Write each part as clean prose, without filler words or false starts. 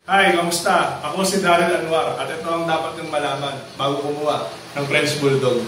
Hi, kamusta? Ako si Daryl Anwar at ito ang dapat niyong malaman bago kumuha ng French Bulldog.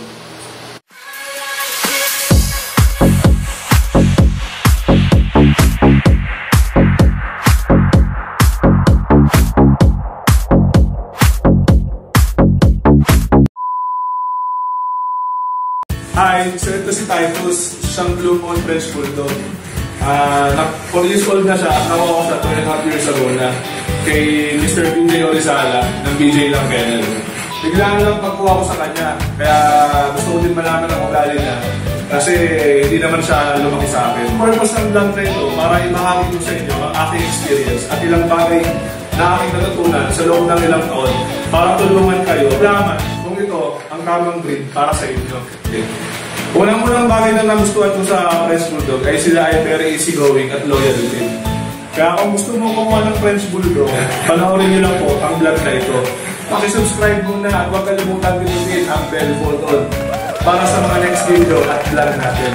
Hi, so ito si Titus, siyang Blue Moon French Bulldog. 4 years old na siya at nakuha ko siya 2.5 years ago na kay Mr. BJ Orizala ng BJ lang Kennel. Biglaan lang pagkuha ko sa kanya, kaya gusto ko din malaman ang ugali niya kasi hindi naman siya lumaki sa akin. Purpose ng vlog na ito para ibahagi ko sa inyo ang aking experience at ilang bagay na aking natutunan sa loob ng ilang taon para tulungan kayo malaman kung ito ang tamang breed para sa inyo. Okay. Unang-unang bagay na nagustuhan ko sa French Bulldog ay sila ay very easygoing at loyal din. Kaya kung gusto mo kumuha ng French Bulldog, panoorin niyo lang po ang vlog na ito. Pakisubscribe muna at huwag kalimutan pinutin ang bell button para sa mga next video at vlog natin.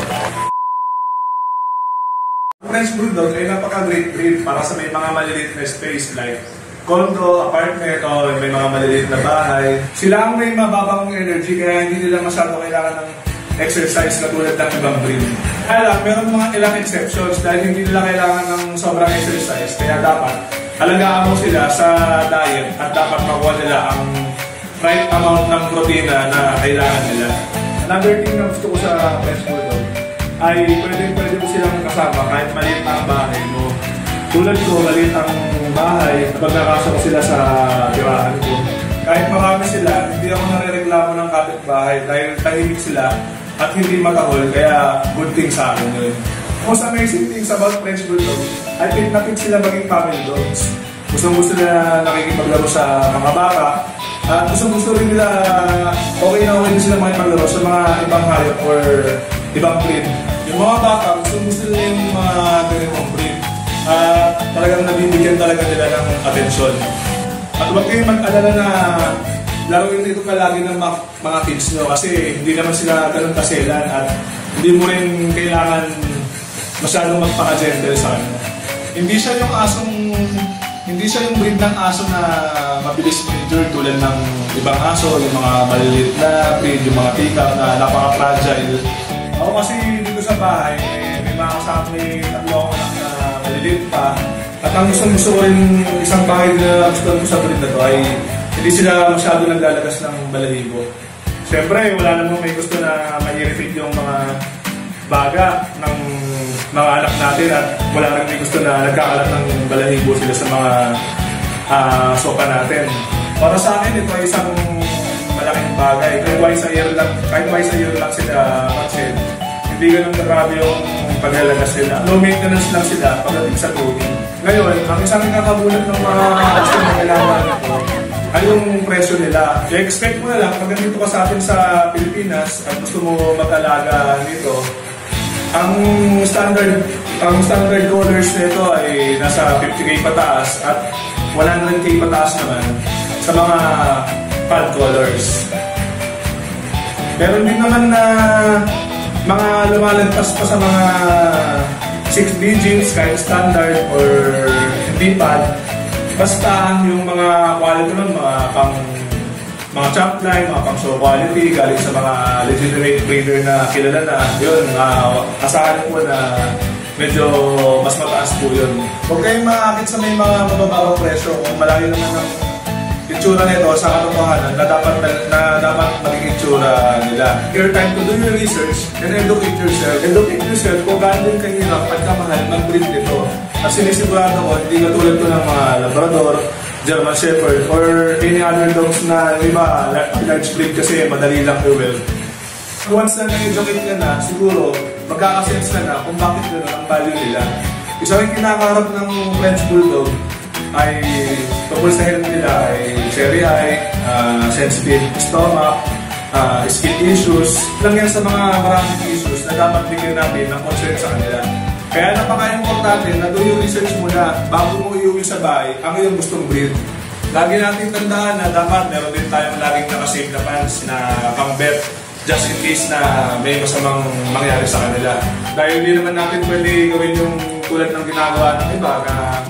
Ang French Bulldog ay napaka-great breed para sa may mga maliliit na space like condo, apartment, o may mga maliliit na bahay. Sila ang may mababang energy kaya hindi nila masyado kailangan ng exercise katulad ng ibang breed. Kaya lang, meron mga ilang exceptions dahil hindi nila kailangan ng sobrang exercise. Kaya dapat alagaan mo sila sa diet at dapat makuha nila ang right amount ng protina na kailangan nila. Another thing na gusto ko sa French Bulldog ay pwede mo silang kasama kahit maliit na ang bahay mo. Tulad ko, maliit ang bahay, napagkakasya ko sila sa tirahan ko. Kahit marami sila, hindi ako nare-reklamo ng kapitbahay dahil tahimik sila at hindi matahol, kaya good thing sa akin yun. Most amazing things about French Bulldog, I think napit sila maging family dogs. Gusto nila nakikipaglaro sa mga bata, at gusto rin nila okay din sila makipaglaro sa mga ibang hayop or ibang breed. Yung mga bata, gusto nila yung mga ganitong breed. Talagang nabibigyan talaga nila ng atensyon. At huwag kayong mag-alala na laruin ito palagi ng mga kids nyo kasi hindi naman sila ganun kaselan at hindi mo rin kailangan masyadong magpaka-gentle sa kanila. Hindi siya yung breed ng aso na mabilis ma-injure tulad ng ibang aso, yung mga maliliit na breed, yung mga pick-up na napaka-fragile. Ako kasi dito sa bahay, may mga kasama, may tatlo akong anak na maliliit pa. At ang gusto ko rin isang bagay na gusto ko sa breed na to ay hindi sila masyado naglalagas ng balahibo. Siyempre, wala namang may gusto na ma-irritate yung mga baga ng mga anak natin at wala rin may gusto na nagkakalat ng balahibo sila sa mga sopa natin. Para sa akin, ito ay isang malaking bagay. Kahit twice a year lang sila pansin. Hindi ganun grabe yung paglalagas sila. Low maintenance lang sila pagdating sa tubig. Ngayon, ang isang nakakabulat ng mga action na kailangan nito ay yung presyo nila. I-expect mo na lang, pag nandito ka sa atin sa Pilipinas at gusto mo mag-alaga nito, ang standard colors nito ay nasa 50k pataas at 100k pataas naman sa mga pad colors. Meron din naman na mga lumalagpas pa sa mga 6 digits kahit standard or hindi pad. Basta yung mga quality nun, mga chop line, mga pang show quality, galing sa mga legitimate breeder na kilala na, yun, asahan po na medyo mas mataas po yun. Huwag kayong maakit sa may mga mababawang presyo kung malayo naman ng itsura nito sa katotohanan na dapat maging itsura nila. Your time to do your research and educate yourself. Educate yourself kung gaano din kahirap at kamahal mag-breed nito. Kasi sinisigurado ko, hindi katulad ko ng mga Labrador, German Shepherd, or any other dogs na iba, large breed kasi madali lang i-well. Once na na-educate ka na, siguro magkakasense ka na kung bakit gano'n ang value nila. Isa rin kinakaharap ng French Bulldog ay tungkol sa health nila ay cherry eye, sensitive stomach, skin issues. Lang yan sa mga maraming issues na dapat bigyan natin ng concern sa kanila. Kaya napaka-importante na do yung research muna bago mo iuwi sa bahay ang iyong gustong breed. Lagi natin tandaan na dapat meron din tayong laging nakasave na pants na pang-vet just in case na may masamang mangyari sa kanila. Dahil hindi naman natin pwede gawin yung tulad ng ginagawa ng iba na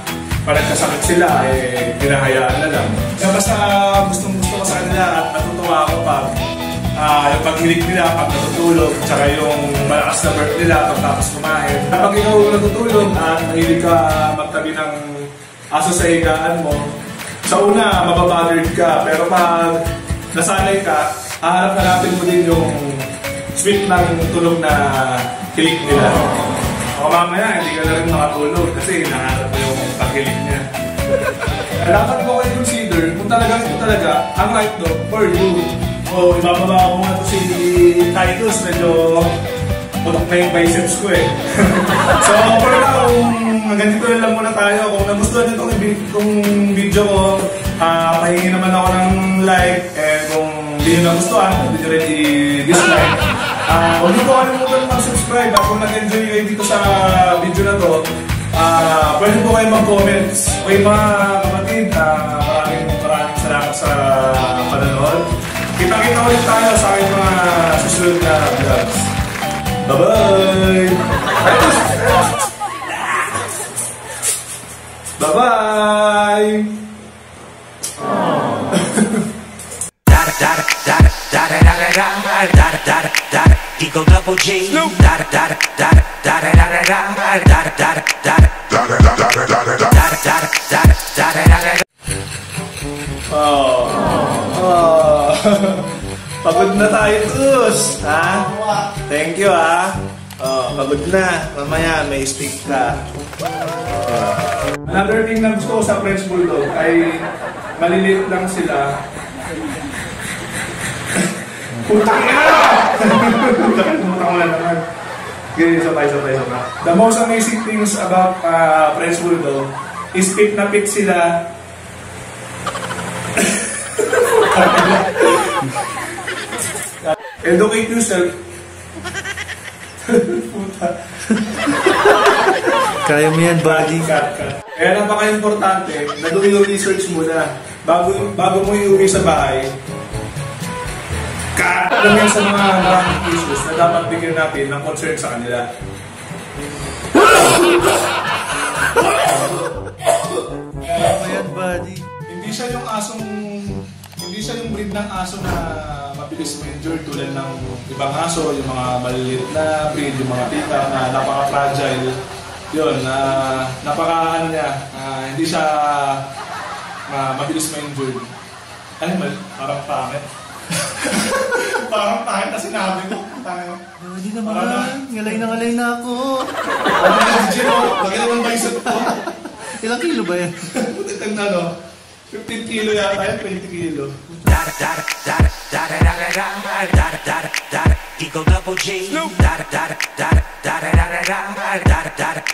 pag nagkasakit sila, hinahayaan na lang. Kaya basta gustong-gusto ko sa kanila at natutuwa ako pag yung paghilig nila pag natutulog, tsaka yung malakas na birth nila pagtapos kumain. Kapag ikaw natutulog at mahilig ka magtabi ng aso sa higaan mo, sa una, mababothered ka, pero pag nasanay ka, hahanap-hanapin mo din yung sweet ng tulog na hilig nila. O mamaya, hindi ka na rin makatulog kasi hinahanap mo yung paghilig niya. Dapat mo kayo consider kung ito talaga ang right dog for you. O ibababa ko nga ito si Titus, medyo putok na yung biceps ko eh. So for now, hanggang dito lang muna tayo. Kung nagustuhan nyo itong video ko, pahingi naman ako ng like. And kung hindi nyo nagustuhan, hindi nyo rin i-dislike. Huwag nyo po kalimutan mag-subscribe. At kung nag-enjoy kayo dito sa video na to, pwede po kayo mag-comments. Okay mga kapatid, maraming salamat sa panonood. Kita-kita ulit tayo sa aking mga susunod na vlogs. Bye-bye! Bye-bye! Eagle double G. Pagod na tayo, Tus! Ha? Thank you, ha? Pagod na. Mamaya, may stick ka. Another thing na gusto ko sa French Bulldog ay maliliit lang sila. Putang ina! Putang ko na naman. Ganyan, sabay. The most amazing things about French Bulldog is fit na fit sila. Educate yourself. Puta. Kaya mo yan, buddy. Kaya napaka-importante na doon yung research muna. Bago mo iuwi sa bahay, alam yan sa mga maraming issues na dapat bigyan natin ng concern sa kanila. Kaya mo yan, buddy. Hindi siya yung breed ng aso na mabilis ma-injure tulad ng ibang aso, yung mga maliliit na breed, yung mga tita na napaka-fragile. Yun, napaka-ano niya, hindi siya mabilis ma-injure. Animal, parang pangit. Parang pangit na sinabi ko. Hindi naman, ngalay na ako. Ano na si Gino? Lagi naman bicep ko. Ilang kilo ba yan? Putitag na no? 15 kilo yata yan, 20 kilo. Eagle double G.